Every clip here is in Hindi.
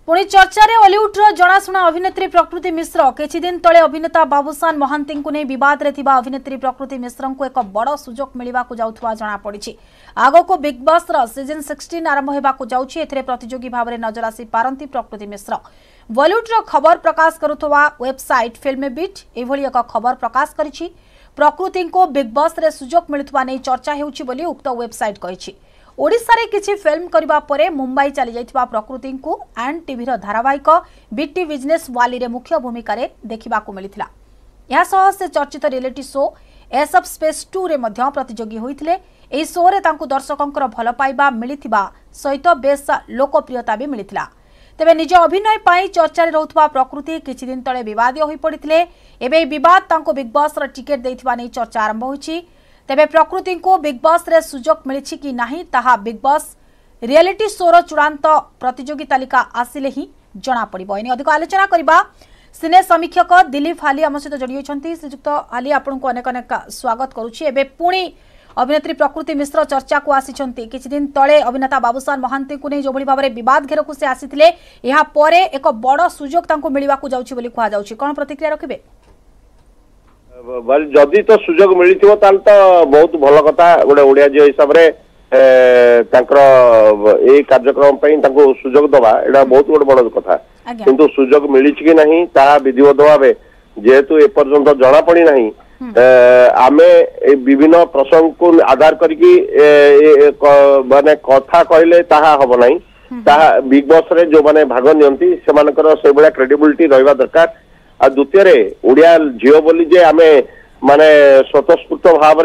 पुणी चर्चा रे हॉलीवुड जनाशुना अभिनेत्री प्रकृति मिश्र किछि दिन तले अभिनेता बाबूसान महांती को नहीं विवाद रे थिबा अभिनेत्री प्रकृति मिश्र को एक बड़ सुजोग मिलवा जाउथवा जना पड़ी। आगो को बिग बॉस रो सीजन 16 आरंभ हेबा जाउछि। एथिरे प्रतियोगी भाव में नजर आसी पारंती प्रकृति मिश्र। बॉलीवुड रो खबर प्रकाश करुथवा वेबसाइट फिल्म बीट एभली एक खबर प्रकाश करिछि। प्रकृति को बिग बॉस रे सुजोग मिलुथवा नै चर्चा हेउछि बोली उक्त वेबसाइट कहिछि। ओडिशा रे किछि फिल्म करबा परे मुंबई चली जाइथिबा प्रकृति को एंड टीवी रो धारावाहिक बीटी बिजनेस वाली रे मुख्य भूमिका रे देखिबा को मिलिथिला। या सह से चर्चित reality show ace of space 2 रे मध्य प्रतियोगी होइथिले। एही शो रे तांकु दर्शकंकर भल पाइबा मिलिथिबा सहित बेस लोकप्रियता भी मिलिथिला। तेबे निज अभिनय पाई चर्चा रे रहउथबा प्रकृति किछि दिन तळे विवाद होई पड़िथिले। एबे विवाद तांको बिग बॉस रो टिकट देइथिबा नै चर्चा आरंभ होइछि। तेबे प्रकृति को बिग बॉस रे सुजोग मिलिछि कि नाही ताहा बिग बॉस रियलिटी शो रो चूड़ांत प्रतियोगी तालिका आसिले ही जना पड़िबो। एनी अधिक आलोचना करबा सिने समीक्षक दिलीप हाली आम सहित जोड़ी होइछन्ती। श्रीजुक्त हाली आपनको अनेक अनेक स्वागत करूछि। एबे पुणी अभिनेत्री प्रकृति मिश्र चर्चा को आसिछन्ती। किछि दिन तळे अभिनेता बाबूसान महांती को नै जो भली भाबरे विवाद घेरकु से आसिथिले एहा परे एक बड़ सुजोग तांको मिलिबा को जाउछि बोली कहआ जाउछि। कोन प्रतिक्रिया रखिबे? जदि तो सुजोग मिली तो बहुत भल कथा। गोटे ओडिया झील हिसाब से कार्यक्रम सुजोग दवा एटा बहुत गोटे बड़ कथा। किंतु सुजोग मिली कि नहीं ताहा विधिवत भाव जेहेतु एपर्यंत जना पड़ी नहीं आमे विभिन्न प्रसंग को आधार करके माने कथा कहले ताहा हब नहीं। ताहा बिग बॉस रे जो माने भाग नियंती सेमानकर से बड़ा क्रेडिबिलिटी रहबा दरकार। आ द्वितीय ओडिया झील बोली जे आमे माने स्वतःस्फूर्त भाव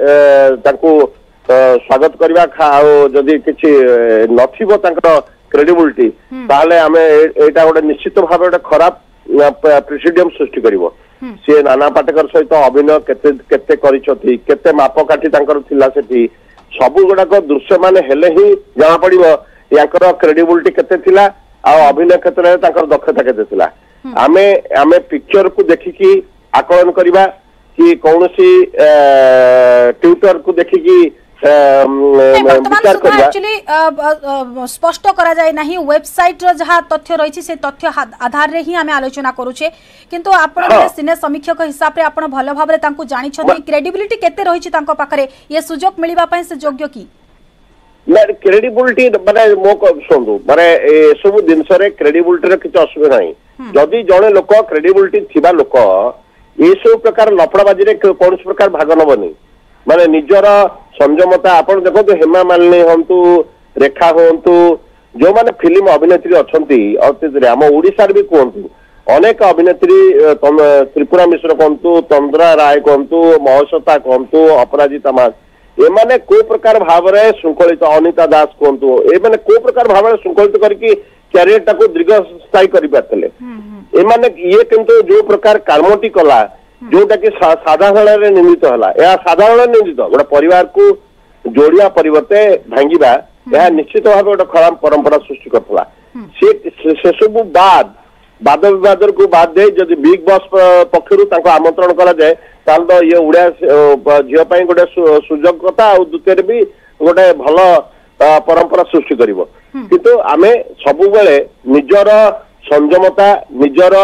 स्वागत करवा जदि किछि नथिबो तांकर क्रेडिबिलिटी ताहले आमे एटा गोटे निश्चित भाव गोटे खराब प्रेसिडियम सृष्टि करिवो। से नाना पाटेकर सहित अभिनय केते करिसथि केते मापकाठी तांकर थिला सेठी सबु गुडाक दृश्य माने हेले ही जाना पड़िबो याकर क्रेडिबिलिटी केते थिला आ अभिनय क्षेत्र में तांकर दक्षता केते थिला। आमे आमे पिक्चर को देखिकी आकलन करिबा कि कौनसी ट्विटर को देखिकी विचार करिबा। एक्चुअली स्पष्ट करा जाय नाही वेबसाइट रो जहा तथ्य रहिछि से तथ्य आधार रे ही आमे आलोचना करूछे। किंतु आपण सिने समीक्षक हिसाब रे आपण भलो भाबरे तांको जानि छथि क्रेडिबिलिटी केते रहिछि तांको पाखरे ये सुजोग मिलिबा पय से योग्य की क्रेडिबिलिटी माने मो सुनू माने ए सब दिन क्रेडिबिलिटी रे किछ असुविधा नहीं। जदि जड़े लोक क्रेडिबिलिटी थिबा लोक ये सब प्रकार लफड़ाबाजी रे कौन प्रकार भाग नबनी माने निजर संयमता आपण देखो हेमा मालिनी हंतु रेखा हंतु जो माने फिल्म अभिनेत्री अछंती अतीत आम ओडिशा भी कहतु अनेक अभिनेत्री त्रिपुरा मिश्र कहतु तंद्रा राय कहतु महसता कहतु अपराजिता मास एमाने को प्रकार भाव में श्रृंखलित अनिता दास कहतु एमाने को प्रकार भाव में श्रृंखलित करके कैरियर टाको दीर्घ स्थायी कर पारते एमाने ये किंतु जो प्रकार कर्मटी कला जोटा कि साधारण निर्मित है साधारण निर्मित गोटे परिवार को जोड़िया परिवर्ते भांगा यह निश्चित भाव गोटे खराब परंपरा सृष्टि करता से सब बाद वाद विवाद को बाद दे जदि बिग बॉस पक्षर आमंत्रण करा जाए ताल तो ये उड़िया झील गोटे सुजोगता और द्वितीय भी गोटे भल परंपरा सृष्टि करिवो। किंतु आमे सबु बेले निजर संयमता निजर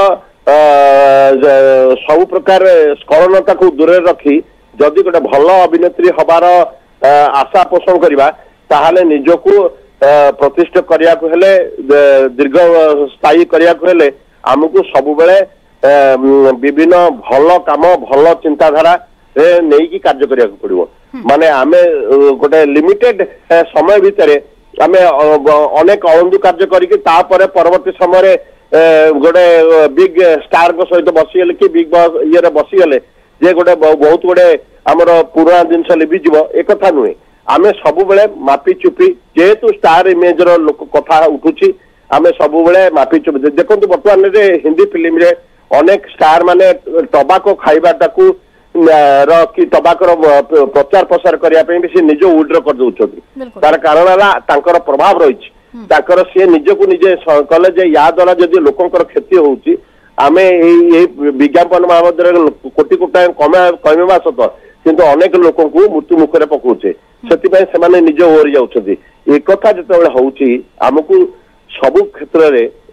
सब प्रकार स्खलनता को दूर रखी जदि गोटे भल अभिनेत्री हबार आशा पोषण करवा ताहले निजको प्रतिष्ठा करिया को हेले दीर्घ स्थायी करिया को हेले आमको सबु बेले विभिन्न भल काम भल चिंताधारा नहीं की कार्य करिया को पड़िवो। माने आमे गोटे लिमिटेड समय भितर आमे अनेक अवंदु कार्य करके तापरे परवर्ती समय गोटे बिग स्टार को सहित बसीगले कि बिग बॉस ये बसीगले जे गोटे बहुत गोटे आमर पुराना जिनस लिभिज एक कथा नुहे। आमे सबु बेले मापी चुपी जेहेतु स्टार इमेज रो लोक कथा उठुची आमे सबु बेले मापी चुपी देखो बर्तमान रे हिंदी फिल्म रे अनेक स्टार माने टबाको खाइबाटाकू कि टबाकर प्रचार प्रसार करने भी निज उड्र कर दौरान तार कारण है प्रभाव रही सी निज को निजे कले जे या द्वारा जदि लोकंर क्षति होउची आमे विज्ञापन बाबद कोटी कोटा कमेवा सत किंतु अनेक लोक मृत्यु मुखरे पकाउचे से निज ओरी जाउछथि एक कथा जतबेले होउची आमको सबु क्षेत्र रे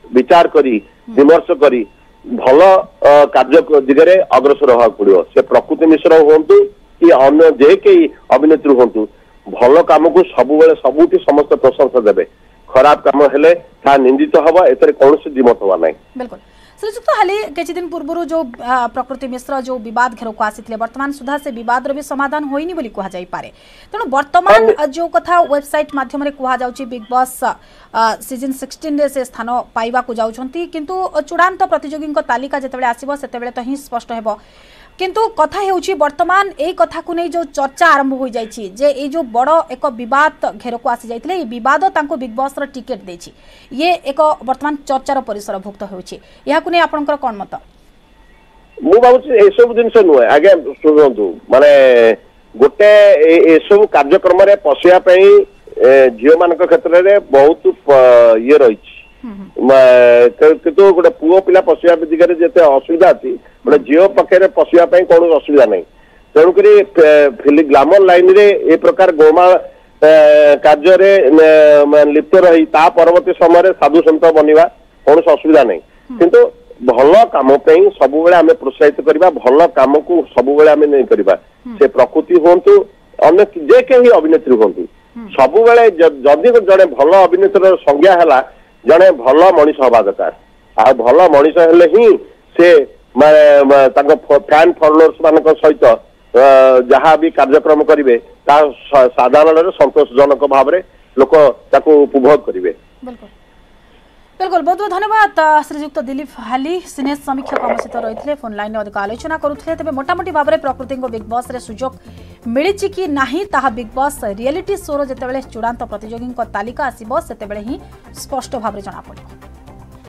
विचार करी विमर्श करी भल कार्य दिगरे अग्रसर होगा पड़ो से प्रकृति मिश्र हूँ कि अन्य जे कई अभिनेत्री हूँ भल कम को सबुठी समस्त प्रशंसा देवे खराब कम हेले निंदित हवा एतरे कौन दिमत हवा नहीं। बिल्कुल श्रीजुक्त हाली किछि दिन पूर्व जो प्रकृति मिश्र जो विवाद घेर को आसी वर्तमान सुधा से विवाद भी समाधान होइनी बोली कहा जाई पारे तेणु वर्तमान जो कथा वेबसाइट माध्यम रे कहा जाउची बिग बॉस सीजन 16 रे से स्थान पाइबा को जाउछंती किंतु चूड़ांत प्रतियोगी तालिका जेतेबेले आसीबो सेतेबेले तो ही स्पष्ट हेबो किंतु कथा हेउची वर्तमान ए कथा को नहीं जो चर्चा आरंभ हो जाइछि जे ए जो बड़ एक विवाद घेर को आसी जाइथिले ए विवाद तांको बिग बॉस रो टिकेट देछि ये एक वर्तमान चर्चार परिसर भुक्त होउछि या को नहीं आपनकर कोन मत मु बाबू ए सब दिन से नुए आगे सुनंतु माने गोटे ए सब कार्यक्रम रे पसिया पई झियो मान क्षेत्र रे बहुत ये रहिछि किंतु गोटे पुओ पिला पशिया दिगरे जेते असुविधा अछि गोटे झियो पक्षे पशिया कौन असुविधा नहीं तेणुक ग्लामर लाइन रे ए प्रकार गोमा कार्य लिप्त रही ता परवर्ती समय साधु सन्त बनवा कौन असुविधा नहीं किंतु भल कम सब आम प्रोत्साहित करवा भल कम को सब आम नहीं करवा से प्रकृति हूँ अन्य जे कहीं अभिनेत्री हूँ सब जदि जड़े भल अभिनेत्री संज्ञा है जड़े भल मनीष हवा दरकार आ भल मनीष हेले ही से फैन फॉलोअर्स मान सहित जहाँ भी कार्यक्रम करेंगे साधारण संतोषजनक भाव में लोक उपभोग करेंगे। बिल्कुल बहुत बहुत धन्यवाद श्रीजुक्त दिलीप हाली सिने समीक्षक आम सहित रही फोन लाइन में अधिक आलोचना करुले तेज मोटामोटी भाव में प्रकृति को बिग बॉस रे सुजोग मिली कि नहीं ताहा बिग बॉस रियलिटी शो जितेबाला चूड़ांत प्रतियोगी तालिका आसब से ही स्पष्ट भाव में जना पड़े।